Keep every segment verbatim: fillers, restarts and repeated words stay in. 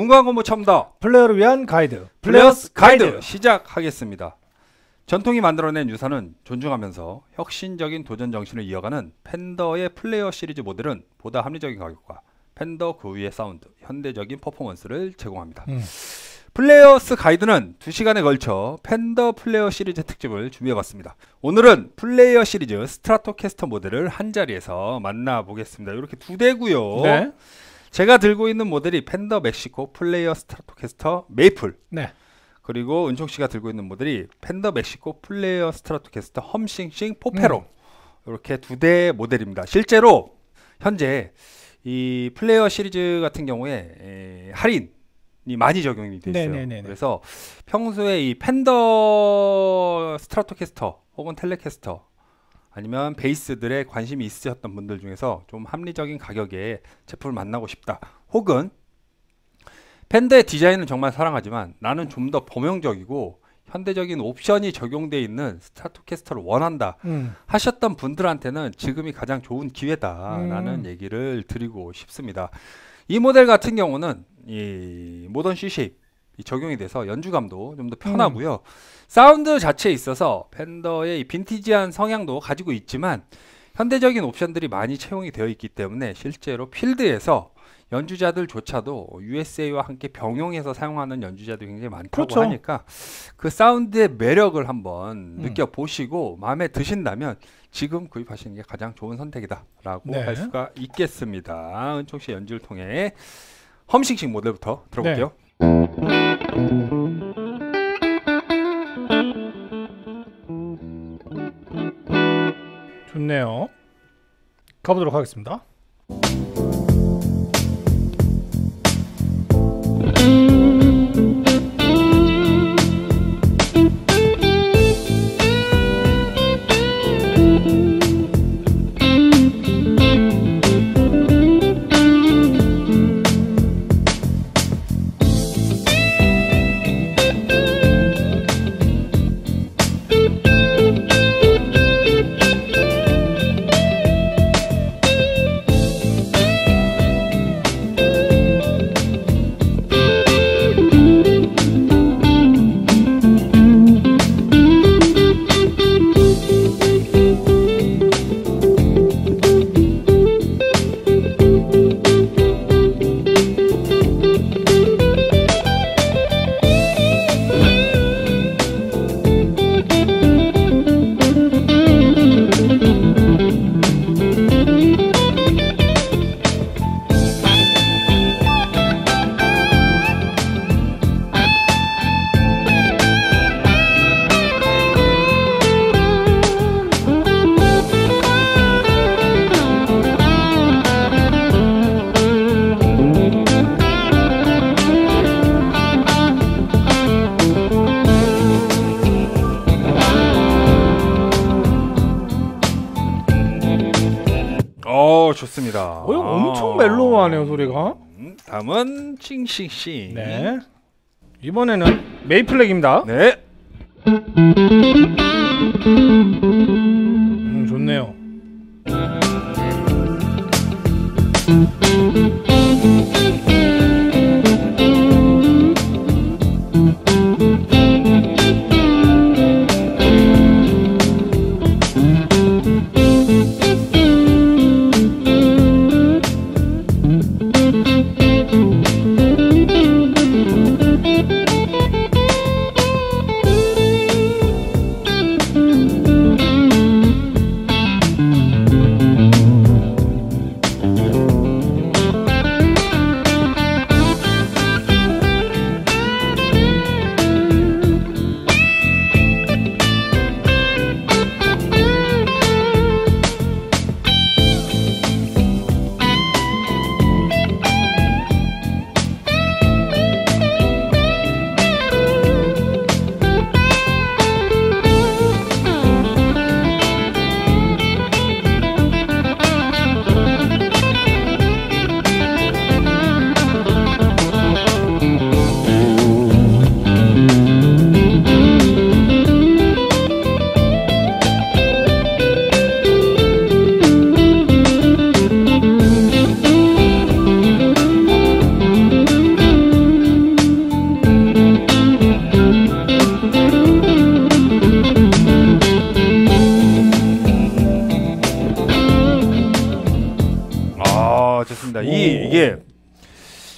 농구와 공부 첨다 플레이어를 위한 가이드 플레이어스 가이드, 가이드 시작하겠습니다. 전통이 만들어낸 유산은 존중하면서 혁신적인 도전 정신을 이어가는 팬더의 플레이어 시리즈 모델은 보다 합리적인 가격과 팬더 그 위의 사운드, 현대적인 퍼포먼스를 제공합니다. 음. 플레이어스 가이드는 두 시간에 걸쳐 팬더 플레이어 시리즈 특집을 준비해봤습니다. 오늘은 플레이어 시리즈 스트라토캐스터 모델을 한자리에서 만나보겠습니다. 이렇게 두 대고요. 네. 제가 들고 있는 모델이 팬더 멕시코 플레이어 스트라토캐스터 메이플. 네. 그리고 은총씨가 들고 있는 모델이 팬더 멕시코 플레이어 스트라토캐스터 험싱싱 포페로. 음. 이렇게 두 대 모델입니다. 실제로 현재 이 플레이어 시리즈 같은 경우에 에, 할인이 많이 적용이 돼 있어요. 네네네네. 그래서 평소에 이 팬더 스트라토캐스터 혹은 텔레캐스터 아니면 베이스들에 관심이 있으셨던 분들 중에서 좀 합리적인 가격에 제품을 만나고 싶다, 혹은 팬더의 디자인은 정말 사랑하지만 나는 좀 더 범용적이고 현대적인 옵션이 적용되어 있는 스트라토캐스터를 원한다 음. 하셨던 분들한테는 지금이 가장 좋은 기회다라는 음. 얘기를 드리고 싶습니다. 이 모델 같은 경우는 이 모던 C쉐입 적용이 돼서 연주감도 좀 더 편하고요. 음. 사운드 자체에 있어서 팬더의 이 빈티지한 성향도 가지고 있지만 현대적인 옵션들이 많이 채용이 되어 있기 때문에 실제로 필드에서 연주자들조차도 유에스에이와 함께 병용해서 사용하는 연주자들이 굉장히 많다고 그렇죠. 하니까 그 사운드의 매력을 한번 음. 느껴보시고 마음에 드신다면 지금 구입하시는 게 가장 좋은 선택이다 라고 네. 할 수가 있겠습니다. 은총씨 연주를 통해 험싱싱 모델부터 들어볼게요. 네. 좋네요. 가보도록 하겠습니다. 어, 좋습니다. 어, 엄청 멜로우하네요, 소리가. 음, 다음은 싱싱싱. 네. 이번에는 메이플렉입니다. 네. 음, 좋네요.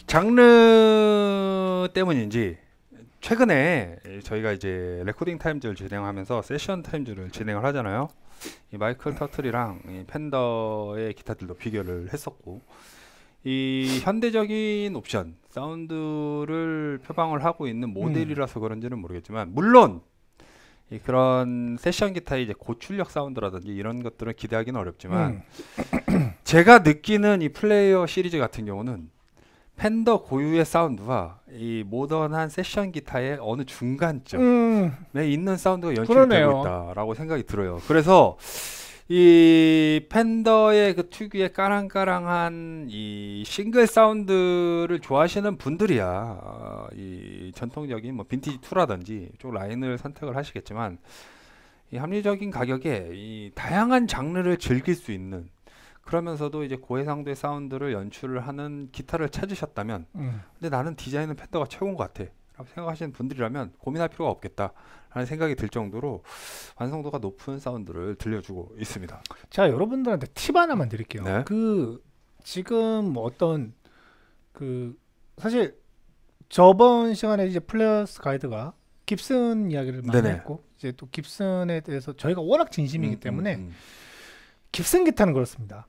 장르 때문인지 최근에 저희가 이제 레코딩 타임즈를 진행하면서 세션 타임즈를 진행을 하잖아요. 이 마이클 터틀이랑 이 팬더의 기타들도 비교를 했었고, 이 현대적인 옵션 사운드를 표방을 하고 있는 모델이라서 그런지는 모르겠지만, 물론 이 그런 세션 기타의 이제 고출력 사운드라든지 이런 것들을 기대하기는 어렵지만 음. 제가 느끼는 이 플레이어 시리즈 같은 경우는 팬더 고유의 사운드와 이 모던한 세션 기타의 어느 중간점에 음. 있는 사운드가 연출이 그러네요. 되고 있다라고 생각이 들어요. 그래서 이 팬더의 그 특유의 까랑까랑한 이 싱글 사운드를 좋아하시는 분들이야 어, 이 전통적인 뭐 빈티지 투라든지 쪽 라인을 선택을 하시겠지만, 이 합리적인 가격에 이 다양한 장르를 즐길 수 있는, 그러면서도 이제 고해상도의 사운드를 연출을 하는 기타를 찾으셨다면, 음. 근데 나는 디자인은 팬더가 최고인 것 같아 라고 생각하시는 분들이라면 고민할 필요가 없겠다 라는 생각이 들 정도로 완성도가 높은 사운드를 들려주고 있습니다. 제가 여러분들한테 팁 하나만 드릴게요. 네. 그 지금 뭐 어떤 그 사실 저번 시간에 이제 플레이어스 가이드가 깁슨 이야기를 많이 네네. 했고, 이제 또 깁슨에 대해서 저희가 워낙 진심이기 음, 때문에 음, 음. 깁슨 기타는 그렇습니다.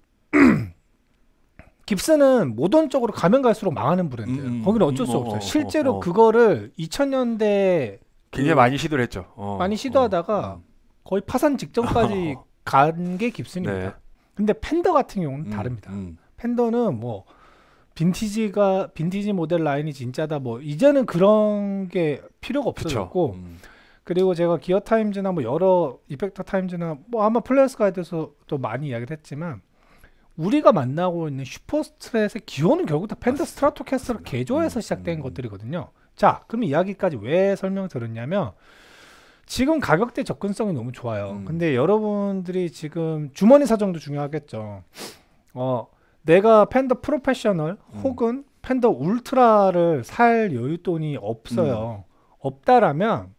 깁슨은 모던 쪽으로 가면 갈수록 망하는 브랜드예요. 음, 음, 거기는 어쩔 수 음, 어, 없어요. 어, 실제로 어, 어. 그거를 이천 년대 굉장히 그 많이 시도를 했죠. 어, 많이 시도하다가 어, 거의 파산 직전까지 어. 간 게 깁슨입니다. 네. 근데 팬더 같은 경우는 음, 다릅니다. 음. 팬더는 뭐 빈티지가 빈티지 모델 라인이 진짜다, 뭐 이제는 그런 게 필요가 그쵸. 없어졌고, 음. 그리고 제가 기어 타임즈나 뭐 여러 이펙터 타임즈나 뭐 아마 플레이어스 가이드에서도 많이 이야기를 했지만, 우리가 만나고 있는 슈퍼스트랫의 기원은 결국 다 팬더 스트라토캐스터를 개조해서 음, 시작된 음. 것들이거든요. 자, 그럼 이야기까지 왜 설명 들었냐면, 지금 가격대 접근성이 너무 좋아요. 음. 근데 여러분들이 지금 주머니 사정도 중요하겠죠. 어, 내가 팬더 프로페셔널 음. 혹은 팬더 울트라를 살 여윳돈이 없어요. 없다라면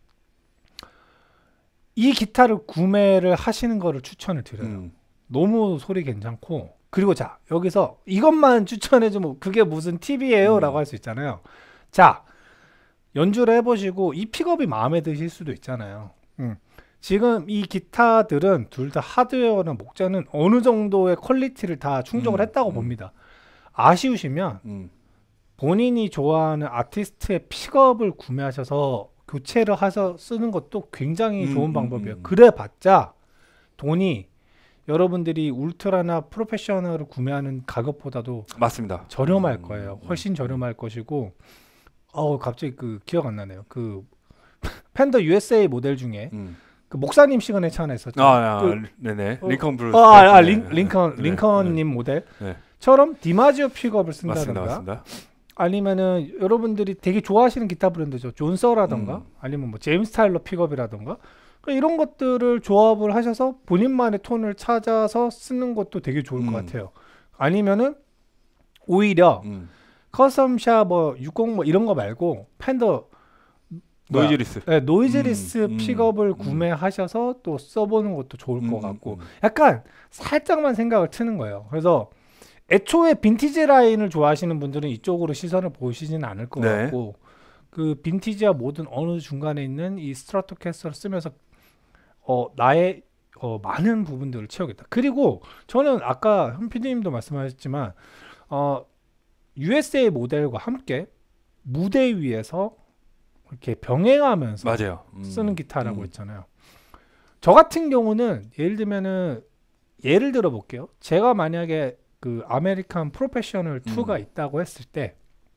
이 기타를 구매를 하시는 거를 추천을 드려요. 음. 너무 소리 괜찮고, 그리고 자, 여기서 이것만 추천해주면 그게 무슨 팁이에요? 음. 라고 할 수 있잖아요. 자, 연주를 해보시고 이 픽업이 마음에 드실 수도 있잖아요. 음. 지금 이 기타들은 둘 다 하드웨어나 목재는 어느 정도의 퀄리티를 다 충족을 음, 했다고 음. 봅니다. 아쉬우시면 음. 본인이 좋아하는 아티스트의 픽업을 구매하셔서 교체를 해서 쓰는 것도 굉장히 음, 좋은 음, 방법이에요. 음. 그래봤자 돈이 여러분들이 울트라나 프로페셔널을 구매하는 가격보다도 맞습니다. 저렴할 음, 거예요. 음, 훨씬 음. 저렴할 것이고, 어 갑자기 그 기억 안 나네요. 그 팬더 유에스에이 모델 중에 음. 그 목사님 시그네처 하나 있었죠. 아, 아 그, 네네. 어, 링컨 브루스. 어, 아, 아, 네, 링, 네, 링컨 네, 링컨님 네. 모델처럼 디마지오 픽업을 맞습니다, 쓴다든가, 맞습니다. 아니면은 여러분들이 되게 좋아하시는 기타 브랜드죠. 존서라던가, 음. 아니면 뭐 제임스 타일러 픽업이라던가, 그러니까 이런 것들을 조합을 하셔서 본인만의 톤을 찾아서 쓰는 것도 되게 좋을 것 음. 같아요. 아니면은 오히려 음. 커스텀샵 뭐 육십 뭐 이런 거 말고 팬더 뭐야? 노이즈리스. 네, 노이즈리스 음, 음, 픽업을 음. 구매하셔서 또 써보는 것도 좋을 것 음, 같고, 음. 약간 살짝만 생각을 트는 거예요. 그래서 애초에 빈티지 라인을 좋아하시는 분들은 이쪽으로 시선을 보시지는 않을 것 네. 같고, 그 빈티지와 모든 어느 중간에 있는 이 스트라토캐스터를 쓰면서 어, 나의 어, 많은 부분들을 채우겠다. 그리고 저는 아까 현 피디님도 말씀하셨지만 어, 유에스에이 모델과 함께 무대 위에서 이렇게 병행하면서 맞아요. 음. 쓰는 기타라고 음. 했잖아요. 저 같은 경우는 예를 들면은 예를 들어 볼게요. 제가 만약에 그 아메리칸 프로페셔널 이가 음. 있다고 했을 때,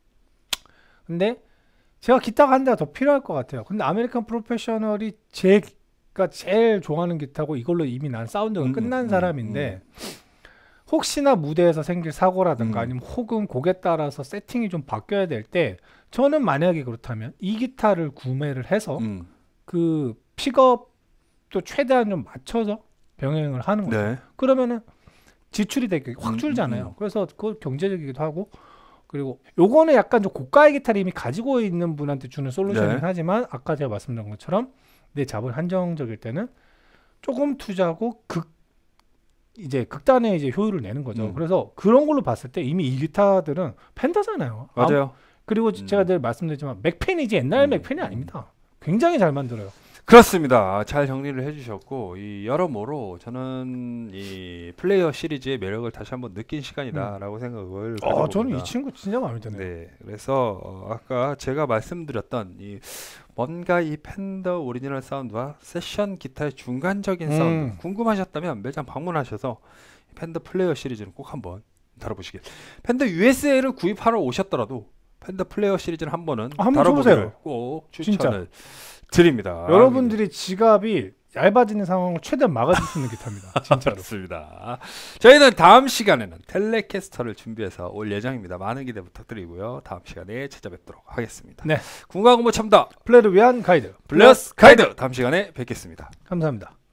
근데 제가 기타가 한 대가 더 필요할 것 같아요. 근데 아메리칸 프로페셔널이 제가 제일 좋아하는 기타고 이걸로 이미 난 사운드가 음, 끝난 음, 사람인데 혹시나 무대에서 생길 사고라든가 음. 아니면 혹은 곡에 따라서 세팅이 좀 바뀌어야 될 때, 저는 만약에 그렇다면 이 기타를 구매를 해서 음. 그 픽업도 최대한 좀 맞춰서 병행을 하는 거죠. 네. 그러면은 지출이 되게 확 음, 줄잖아요. 음, 음. 그래서 그거 경제적이기도 하고, 그리고 요거는 약간 좀 고가의 기타를 이미 가지고 있는 분한테 주는 솔루션이긴 네. 하지만, 아까 제가 말씀드린 것처럼 내 자본 한정적일 때는 조금 투자하고 극 이제 극단의 이제 효율을 내는 거죠. 음. 그래서 그런 걸로 봤을 때 이미 이 기타들은 펜더잖아요. 아, 맞아요. 그리고 음. 제가 늘 말씀드렸지만 맥펜이지 옛날 음. 맥펜이 아닙니다. 굉장히 잘 만들어요. 그렇습니다. 잘 정리를 해주셨고 이 여러모로 저는 이 플레이어 시리즈의 매력을 다시 한번 느낀 시간이다라고 생각을 아, 가지고 저는 봅니다. 이 친구 진짜 마음에 드네요. 네, 그래서 어, 아까 제가 말씀드렸던 이 뭔가 이 팬더 오리지널 사운드와 세션 기타의 중간적인 음. 사운드 궁금하셨다면 매장 방문하셔서 팬더 플레이어 시리즈는 꼭 한번 다뤄보시길. 팬더 유에스에이를 구입하러 오셨더라도 팬더 플레이어 시리즈는 한 번은 아, 한번 다뤄보기를 쳐보세요. 꼭 진짜. 추천을 드립니다. 여러분들이 지갑이 얇아지는 상황을 최대한 막아줄 수 있는 기타입니다. 진짜로. 그렇습니다. 저희는 다음 시간에는 텔레캐스터를 준비해서 올 예정입니다. 많은 기대 부탁드리고요. 다음 시간에 찾아뵙도록 하겠습니다. 네. 궁금한 공부 첨다 플레이를 위한 가이드. 플러스 가이드 다음 시간에 뵙겠습니다. 감사합니다.